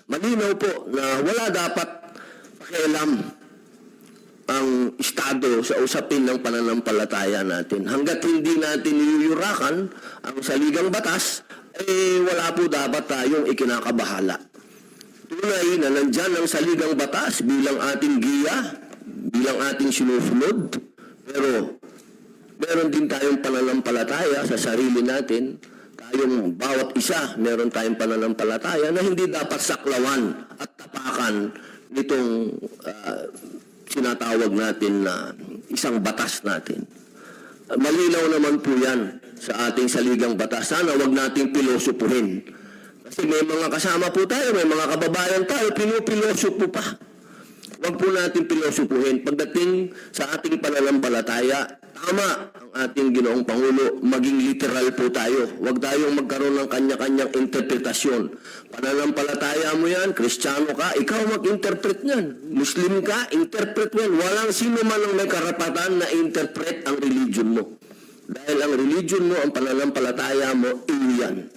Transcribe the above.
malinaw po na wala dapat pakialam ang Estado sa usapin ng pananampalataya natin. Hanggat hindi natin niyuyurakan ang saligang batas, wala po dapat tayong ikinakabahala. Tunay na nandyan ang saligang batas bilang ating giya, bilang ating sinusunod, pero meron din tayong pananampalataya sa sarili natin. Tayong bawat isa, meron tayong pananampalataya na hindi dapat saklawan at tapakan nitong sinatawag natin na isang batas natin. Malinaw naman po yan sa ating saligang batas. Sana wag nating pilosopohin. Kasi may mga kasama po tayo, may mga kababayan tayo, pilosopo pa. Wag po natin pilosopohin. Pagdating sa ating pananampalataya, tama ang ating Ginoong Pangulo, maging literal po tayo. Huwag tayong magkaroon ng kanya-kanyang interpretasyon. Pananampalataya mo yan, Kristiyano ka, ikaw mag-interpret niyan. Muslim ka, interpret niyan. Walang sino man ang may karapatan na interpret ang religion mo. Dahil ang religion mo, ang pananampalataya mo, iyan.